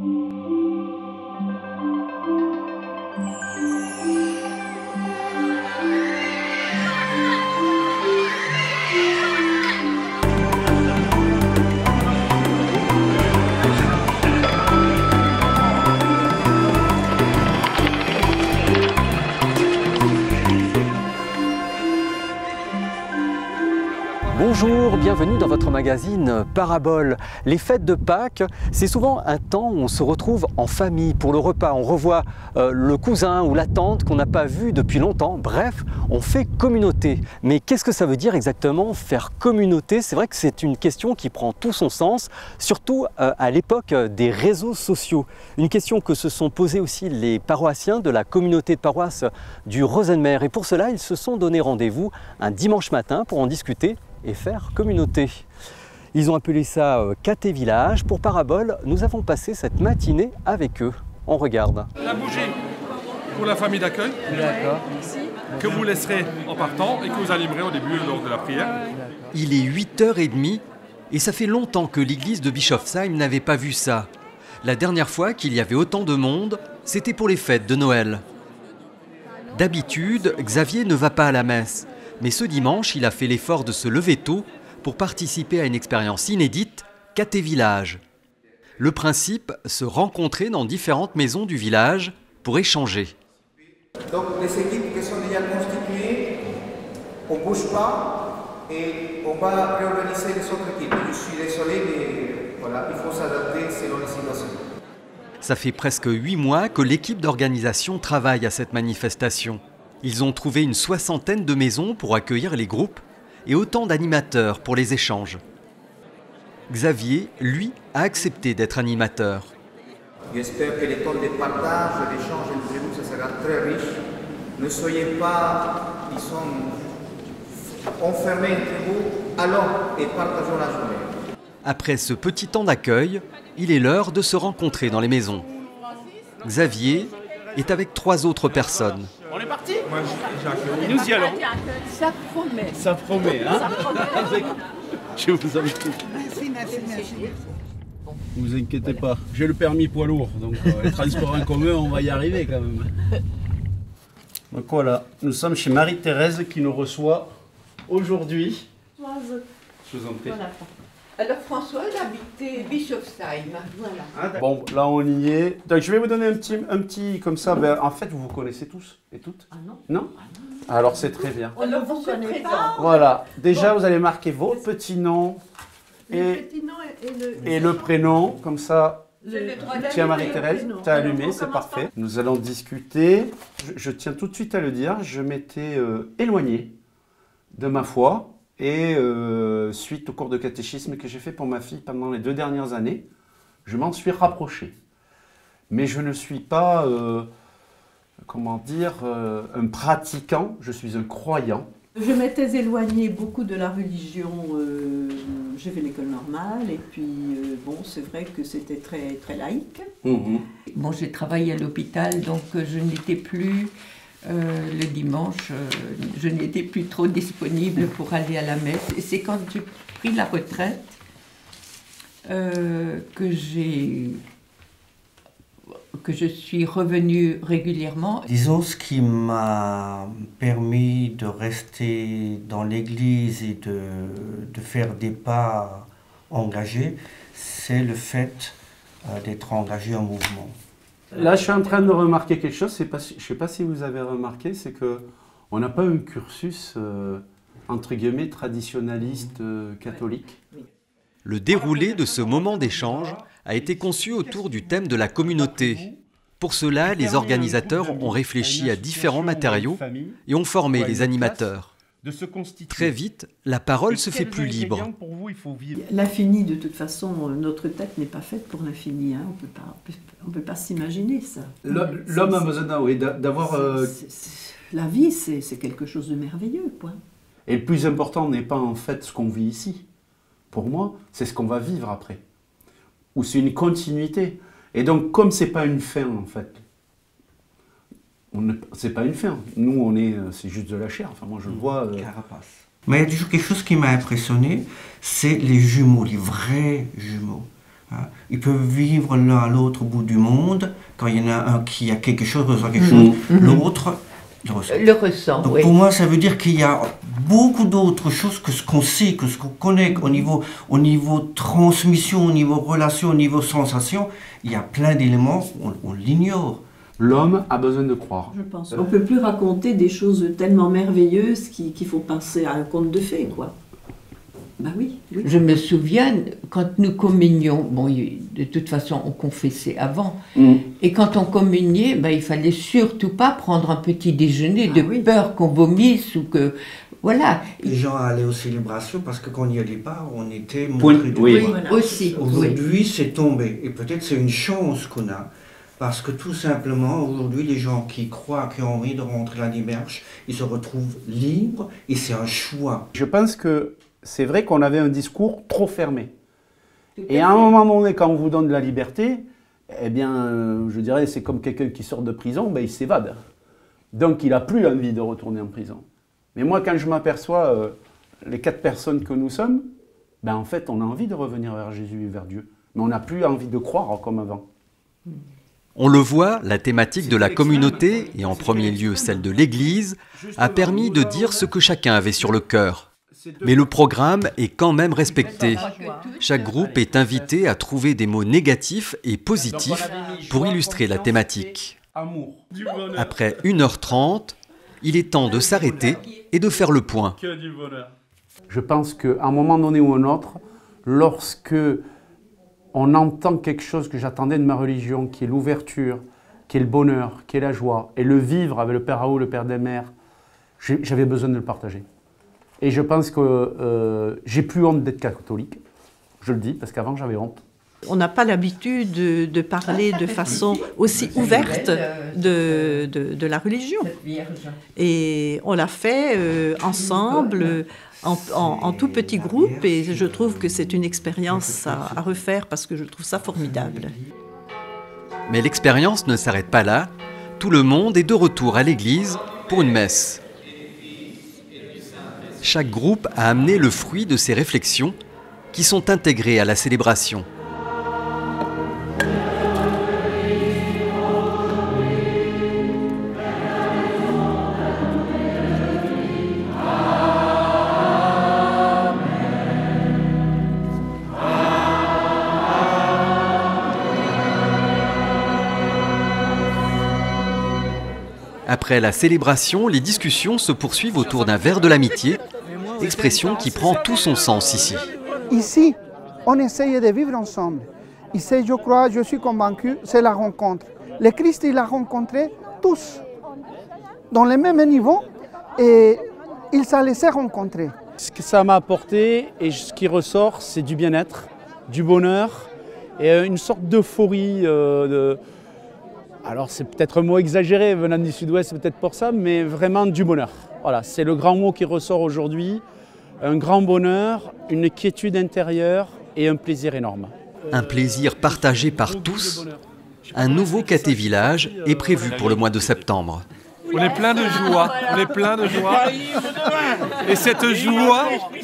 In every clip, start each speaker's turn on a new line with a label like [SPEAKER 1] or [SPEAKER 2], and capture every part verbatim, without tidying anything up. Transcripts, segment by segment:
[SPEAKER 1] Bonjour, bienvenue dans votre magazine Parabole. Les fêtes de Pâques, c'est souvent un temps où on se retrouve en famille pour le repas. On revoit euh, le cousin ou la tante qu'on n'a pas vu depuis longtemps. Bref, on fait communauté. Mais qu'est-ce que ça veut dire exactement faire communauté? C'est vrai que c'est une question qui prend tout son sens, surtout euh, à l'époque des réseaux sociaux. Une question que se sont posées aussi les paroissiens de la communauté de paroisse du Rosenmer. Et pour cela, ils se sont donné rendez-vous un dimanche matin pour en discuter et faire communauté. Ils ont appelé ça euh, Caté Village. Pour Parabole, nous avons passé cette matinée avec eux. On regarde.
[SPEAKER 2] La bougie pour la famille d'accueil, que vous laisserez en partant et que vous allumerez au début lors de la prière.
[SPEAKER 1] Il est huit heures trente et ça fait longtemps que l'église de Bischofsheim n'avait pas vu ça. La dernière fois qu'il y avait autant de monde, c'était pour les fêtes de Noël. D'habitude, Xavier ne va pas à la messe. Mais ce dimanche, il a fait l'effort de se lever tôt pour participer à une expérience inédite, Caté Village. Le principe, se rencontrer dans différentes maisons du village pour échanger.
[SPEAKER 3] Donc les équipes qui sont déjà constituées, on ne bouge pas et on va réorganiser les autres équipes. Je suis désolé, mais voilà, il faut s'adapter selon les situations.
[SPEAKER 1] Ça fait presque huit mois que l'équipe d'organisation travaille à cette manifestation. Ils ont trouvé une soixantaine de maisons pour accueillir les groupes et autant d'animateurs pour les échanges. Xavier, lui, a accepté d'être animateur.
[SPEAKER 3] J'espère que les temps de partage, d'échange entre vous, ça sera très riche. Ne soyez pas, ils sont enfermés entre vous, allons et partageons la journée.
[SPEAKER 1] Après ce petit temps d'accueil, il est l'heure de se rencontrer dans les maisons. Xavier est avec trois autres personnes.
[SPEAKER 4] On est parti?
[SPEAKER 2] Moi, Jacques.
[SPEAKER 4] Nous y allons.
[SPEAKER 5] Ça promet.
[SPEAKER 4] Ça promet, hein?
[SPEAKER 5] Ça promet.
[SPEAKER 4] Je vous invite.
[SPEAKER 5] Merci, merci, merci.
[SPEAKER 4] Ne vous inquiétez pas, j'ai le permis poids lourd, donc euh, les transports en commun, on va y arriver quand même. Donc voilà, nous sommes chez Marie-Thérèse qui nous reçoit aujourd'hui. Je vous en prie.
[SPEAKER 5] Voilà. Alors François, il habitait Bischofsheim. Voilà.
[SPEAKER 4] Ah, bon, là on y est. Donc je vais vous donner un petit, un petit comme ça. Ben, en fait, vous vous connaissez tous et toutes?
[SPEAKER 5] Ah non.
[SPEAKER 4] Non,
[SPEAKER 5] ah non.
[SPEAKER 4] Alors c'est très bien.
[SPEAKER 5] On ne vous connaît pas.
[SPEAKER 4] Voilà, déjà bon. Vous allez marquer votre petit nom et,
[SPEAKER 5] le petit nom et, le,
[SPEAKER 4] et le prénom, comme ça.
[SPEAKER 5] Le,
[SPEAKER 4] Tiens Marie-Thérèse, tu as allumé, c'est parfait. Par... Nous allons discuter. Je, je tiens tout de suite à le dire, je m'étais euh, éloigné de ma foi. Et euh, suite au cours de catéchisme que j'ai fait pour ma fille pendant les deux dernières années, je m'en suis rapproché. Mais je ne suis pas, euh, comment dire, euh, un pratiquant, je suis un croyant.
[SPEAKER 6] Je m'étais éloignée beaucoup de la religion, euh, j'ai fait l'école normale et puis euh, bon, c'est vrai que c'était très, très laïque.
[SPEAKER 4] Mmh.
[SPEAKER 5] Bon, j'ai travaillé à l'hôpital, donc je n'étais plus... Euh, le dimanche, euh, je n'étais plus trop disponible pour aller à la messe. Et c'est quand j'ai pris la retraite euh, que j'ai que je suis revenue régulièrement.
[SPEAKER 7] Disons, ce qui m'a permis de rester dans l'église et de, de faire des pas engagés, c'est le fait euh, d'être engagé en mouvement.
[SPEAKER 4] Là, je suis en train de remarquer quelque chose, pas, je ne sais pas si vous avez remarqué, c'est qu'on n'a pas un cursus, euh, entre guillemets, traditionnaliste euh, catholique.
[SPEAKER 1] Le déroulé de ce moment d'échange a été conçu autour du thème de la communauté. Pour cela, les organisateurs ont réfléchi à différents matériaux et ont formé les animateurs. Très vite, la parole se fait plus libre.
[SPEAKER 6] L'infini, de toute façon, notre tête n'est pas faite pour l'infini. Hein. On peut pas, on peut pas s'imaginer ça.
[SPEAKER 4] L'homme a besoin oui, d'avoir... Euh...
[SPEAKER 6] La vie, c'est quelque chose de merveilleux, point.
[SPEAKER 4] Et le plus important n'est pas en fait ce qu'on vit ici. Pour moi, c'est ce qu'on va vivre après. Ou c'est une continuité. Et donc, comme c'est pas une fin, en fait, c'est pas une fin. Nous, on est, c'est juste de la chair. Enfin, moi, je le vois. Euh...
[SPEAKER 7] Mais il y a toujours quelque chose qui m'a impressionné, c'est les jumeaux, les vrais jumeaux. Ils peuvent vivre l'un à l'autre bout du monde. Quand il y en a un qui a quelque chose, ressent quelque chose, mmh. l'autre le ressent.
[SPEAKER 5] Le ressent,
[SPEAKER 7] Donc
[SPEAKER 5] oui.
[SPEAKER 7] pour moi, ça veut dire qu'il y a beaucoup d'autres choses que ce qu'on sait, que ce qu'on connaît au niveau, au niveau transmission, au niveau relation, au niveau sensation. Il y a plein d'éléments, on, on l'ignore.
[SPEAKER 4] L'homme a besoin de croire.
[SPEAKER 6] Je pense. On ne peut plus raconter des choses tellement merveilleuses qui, qui font penser à un conte de fées, quoi. Bah oui, oui.
[SPEAKER 5] Je me souviens, quand nous communions, bon, de toute façon, on confessait avant, mm. et quand on communiait, ben, il fallait surtout pas prendre un petit déjeuner ah, de oui. peur qu'on vomisse ou que... Voilà.
[SPEAKER 7] Les gens allaient aux célébrations parce que quand on n'y allait pas, on était
[SPEAKER 4] montré
[SPEAKER 7] de
[SPEAKER 4] oui.
[SPEAKER 7] oui.
[SPEAKER 5] Voilà. Aussi.
[SPEAKER 7] Aujourd'hui, oui. c'est tombé. Et peut-être c'est une chance qu'on a. Parce que tout simplement, aujourd'hui, les gens qui croient, qui ont envie de rentrer à l'immerge, ils se retrouvent libres et c'est un choix.
[SPEAKER 4] Je pense que c'est vrai qu'on avait un discours trop fermé. Et à un moment donné, quand on vous donne de la liberté, eh bien, euh, je dirais, c'est comme quelqu'un qui sort de prison, ben, il s'évade. Donc, il n'a plus envie de retourner en prison. Mais moi, quand je m'aperçois, euh, les quatre personnes que nous sommes, ben, en fait, on a envie de revenir vers Jésus et vers Dieu. Mais on n'a plus envie de croire comme avant.
[SPEAKER 1] On le voit, la thématique de la communauté, et en premier lieu celle de l'Église, a permis de dire ce que chacun avait sur le cœur. Mais le programme est quand même respecté. Chaque groupe est invité à trouver des mots négatifs et positifs pour illustrer la thématique. Après une heure trente, il est temps de s'arrêter et de faire le point.
[SPEAKER 4] Je pense qu'à un moment donné ou un autre, lorsque on entend quelque chose que j'attendais de ma religion, qui est l'ouverture, qui est le bonheur, qui est la joie, et le vivre avec le Père Raoult, le Père des Mères, j'avais besoin de le partager. Et je pense que euh, j'ai plus honte d'être catholique, je le dis, parce qu'avant j'avais honte.
[SPEAKER 6] On n'a pas l'habitude de, de parler de façon aussi ouverte de, de, de la religion. Et on l'a fait euh, ensemble, en, en, en tout petit groupe, et je trouve que c'est une expérience à, à refaire parce que je trouve ça formidable.
[SPEAKER 1] Mais l'expérience ne s'arrête pas là. Tout le monde est de retour à l'église pour une messe. Chaque groupe a amené le fruit de ses réflexions qui sont intégrées à la célébration. Après la célébration, les discussions se poursuivent autour d'un verre de l'amitié, expression qui prend tout son sens ici.
[SPEAKER 8] Ici, on essaye de vivre ensemble. Ici, je crois, je suis convaincu, c'est la rencontre. Le Christ, il a rencontré tous, dans le même niveau, et il s'est laissé rencontrer.
[SPEAKER 9] Ce que ça m'a apporté, et ce qui ressort, c'est du bien-être, du bonheur, et une sorte d'euphorie. Euh, de... Alors c'est peut-être un mot exagéré, venant du Sud-Ouest, c'est peut-être pour ça, mais vraiment du bonheur. Voilà, c'est le grand mot qui ressort aujourd'hui. Un grand bonheur, une quiétude intérieure et un plaisir énorme.
[SPEAKER 1] Un plaisir partagé par tous. Un nouveau caté-village est prévu pour le mois de septembre.
[SPEAKER 2] On est plein de joie, on est plein de joie. Et cette joie,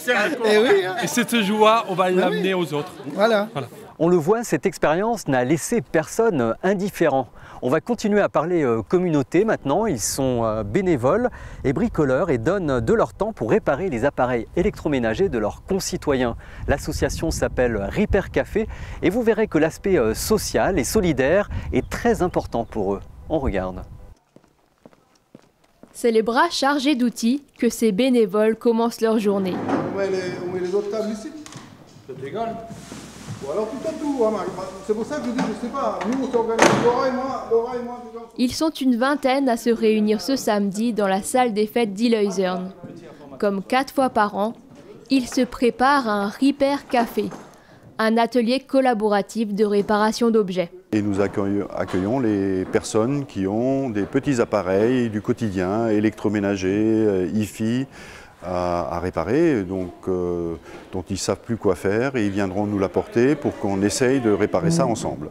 [SPEAKER 2] et cette joie, on va l'amener aux autres.
[SPEAKER 8] Voilà.
[SPEAKER 2] Voilà.
[SPEAKER 1] On le voit, cette expérience n'a laissé personne indifférent. On va continuer à parler euh, communauté maintenant. Ils sont euh, bénévoles et bricoleurs et donnent de leur temps pour réparer les appareils électroménagers de leurs concitoyens. L'association s'appelle Repair Café et vous verrez que l'aspect euh, social et solidaire est très important pour eux. On regarde.
[SPEAKER 10] C'est les bras chargés d'outils que ces bénévoles commencent leur journée.
[SPEAKER 8] On met les, on met les autres tables ici. C'est égal. Ou alors tout à tout. C'est pour ça que je dis, je sais pas, nous on s'organise, Laura et moi, Laura et moi.
[SPEAKER 10] Ils sont une vingtaine à se réunir ce samedi dans la salle des fêtes d'Ilhuizern. Comme quatre fois par an, ils se préparent à un Repair Café, un atelier collaboratif de réparation d'objets.
[SPEAKER 11] Et nous accueillons les personnes qui ont des petits appareils du quotidien, électroménagers, hi-fi, à, à réparer, donc, euh, dont ils ne savent plus quoi faire, et ils viendront nous l'apporter pour qu'on essaye de réparer ça ensemble.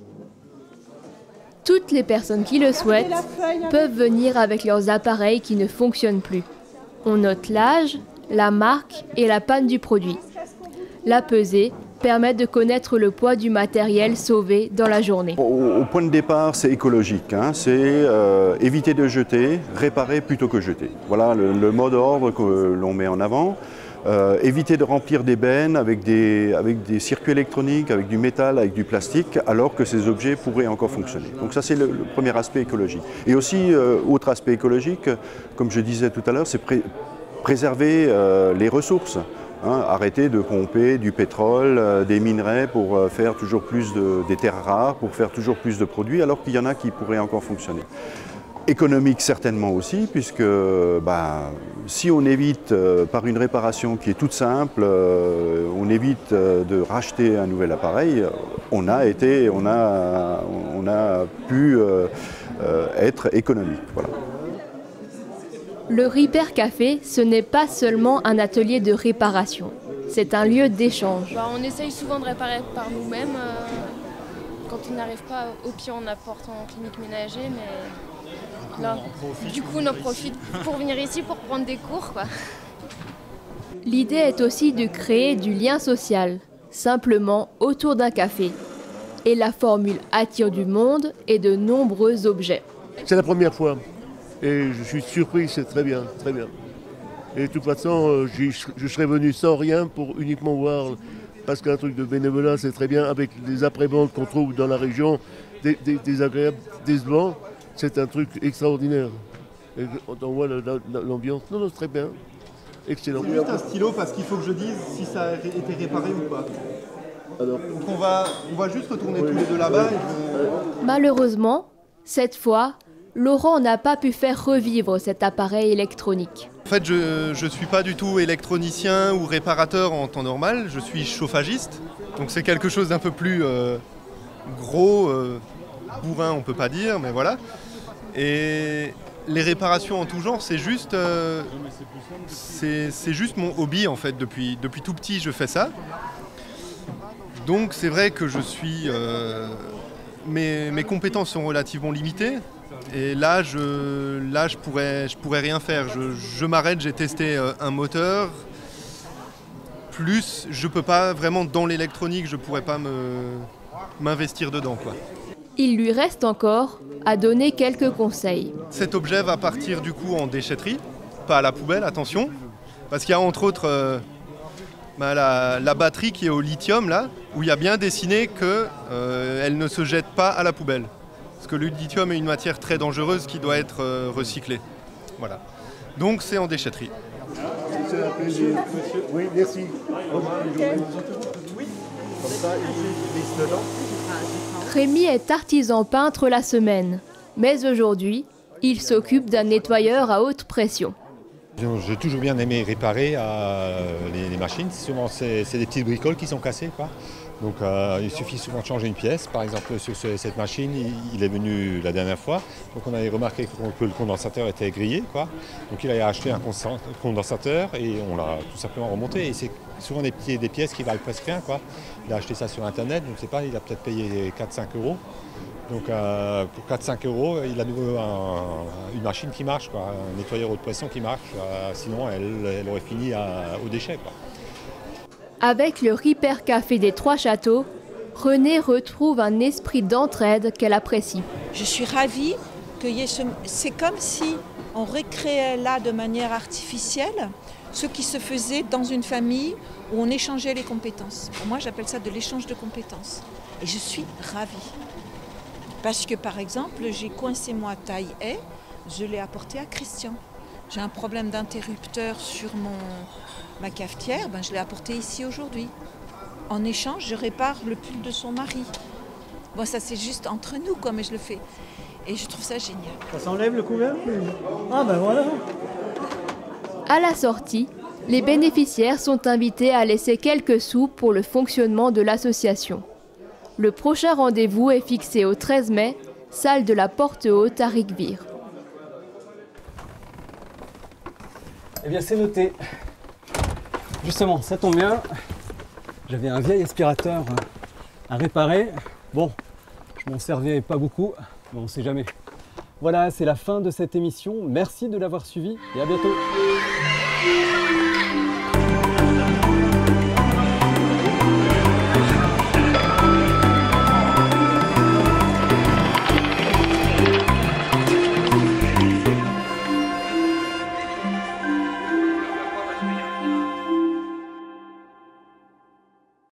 [SPEAKER 10] Toutes les personnes qui le souhaitent peuvent venir avec leurs appareils qui ne fonctionnent plus. On note l'âge, la marque et la panne du produit. La pesée permet de connaître le poids du matériel sauvé dans la journée.
[SPEAKER 11] Au, au point de départ, c'est écologique, hein. C'est euh, éviter de jeter, réparer plutôt que jeter. Voilà le, le mot d'ordre que l'on met en avant. Euh, éviter de remplir des bennes avec des, avec des circuits électroniques, avec du métal, avec du plastique, alors que ces objets pourraient encore fonctionner. Donc ça, c'est le, le premier aspect écologique. Et aussi, euh, autre aspect écologique, comme je disais tout à l'heure, c'est pré préserver euh, les ressources. Hein, arrêter de pomper du pétrole, euh, des minerais pour euh, faire toujours plus de, des terres rares, pour faire toujours plus de produits, alors qu'il y en a qui pourraient encore fonctionner. Économique certainement aussi, puisque bah, si on évite euh, par une réparation qui est toute simple, euh, on évite euh, de racheter un nouvel appareil, on a été, on a, on a pu euh, euh, être économique. Voilà.
[SPEAKER 10] Le Repair Café, ce n'est pas seulement un atelier de réparation, c'est un lieu d'échange.
[SPEAKER 12] Bah, on essaye souvent de réparer par nous-mêmes. Euh, quand on n'arrive pas, au pire on apporte en clinique ménager, mais là, du coup on en profite pour venir ici pour prendre des cours, quoi.
[SPEAKER 10] L'idée est aussi de créer du lien social, simplement autour d'un café. Et la formule attire du monde et de nombreux objets.
[SPEAKER 13] C'est la première fois. Et je suis surpris, c'est très bien, très bien. Et de toute façon, je serais venu sans rien pour uniquement voir, parce qu'un truc de bénévolat, c'est très bien, avec les après-ventes qu'on trouve dans la région, des, des, des agréables, décevants, c'est un truc extraordinaire. Et on voit l'ambiance, non, non, c'est très bien, excellent.
[SPEAKER 14] C'est juste un stylo parce qu'il faut que je dise si ça a été réparé ou pas. Alors. Donc on va, on va juste retourner oui. tous les deux là-bas. Je...
[SPEAKER 10] Malheureusement, cette fois, Laurent n'a pas pu faire revivre cet appareil électronique.
[SPEAKER 15] En fait, je ne suis pas du tout électronicien ou réparateur en temps normal, je suis chauffagiste. Donc c'est quelque chose d'un peu plus euh, gros, euh, bourrin on ne peut pas dire, mais voilà. Et les réparations en tout genre, c'est juste, euh, c'est juste mon hobby en fait. Depuis, depuis tout petit, je fais ça. Donc c'est vrai que je suis... Euh, mes, mes compétences sont relativement limitées. Et là, je là, je pourrais, je pourrais rien faire. Je, je m'arrête, j'ai testé un moteur. Plus, je peux pas vraiment dans l'électronique, je pourrais pas me m'investir dedans, quoi.
[SPEAKER 10] Il lui reste encore à donner quelques conseils.
[SPEAKER 15] Cet objet va partir du coup en déchetterie, pas à la poubelle, attention, parce qu'il y a entre autres euh, bah, la, la batterie qui est au lithium là, où il y a bien dessiné que euh, elle ne se jette pas à la poubelle. Parce que le lithium est une matière très dangereuse qui doit être euh, recyclée. Voilà. Donc c'est en déchetterie.
[SPEAKER 13] C'est un plaisir. Oui, merci.
[SPEAKER 10] Rémi est artisan peintre la semaine, mais aujourd'hui, il s'occupe d'un nettoyeur à haute pression.
[SPEAKER 16] J'ai toujours bien aimé réparer euh, les, les machines. Souvent, c'est des petites bricoles qui sont cassées, quoi. Donc euh, il suffit souvent de changer une pièce. Par exemple, sur ce, cette machine, il, il est venu la dernière fois. Donc on avait remarqué que le condensateur était grillé, quoi. Donc il a acheté un condensateur et on l'a tout simplement remonté. Et c'est souvent des, petits, des pièces qui valent presque rien, quoi. Il a acheté ça sur Internet, donc je ne sais pas, il a peut-être payé quatre à cinq euros. Donc euh, pour quatre à cinq euros, il a nouveau un, une machine qui marche, quoi, un nettoyeur haute pression qui marche. Euh, sinon, elle, elle aurait fini à, au déchet, quoi.
[SPEAKER 10] Avec le Repair Café des Trois Châteaux, Renée retrouve un esprit d'entraide qu'elle apprécie.
[SPEAKER 17] Je suis ravie qu'il y ait ce... C'est comme si on recréait là de manière artificielle ce qui se faisait dans une famille où on échangeait les compétences. Pour moi, j'appelle ça de l'échange de compétences. Et je suis ravie. Parce que, par exemple, j'ai coincé moi taille haie, je l'ai apporté à Christian. J'ai un problème d'interrupteur sur mon... ma cafetière, ben, je l'ai apporté ici aujourd'hui. En échange, je répare le pull de son mari. Bon, ça c'est juste entre nous, quoi, mais je le fais. Et je trouve ça génial.
[SPEAKER 18] Ça s'enlève le couvercle? Ah ben voilà.
[SPEAKER 10] À la sortie, les bénéficiaires sont invités à laisser quelques sous pour le fonctionnement de l'association. Le prochain rendez-vous est fixé au treize mai, salle de la Porte Haute à Ricvire.
[SPEAKER 1] Eh bien, c'est noté. Justement, ça tombe bien. J'avais un vieil aspirateur à réparer. Bon, je m'en servais pas beaucoup, mais on ne sait jamais. Voilà, c'est la fin de cette émission. Merci de l'avoir suivi et à bientôt.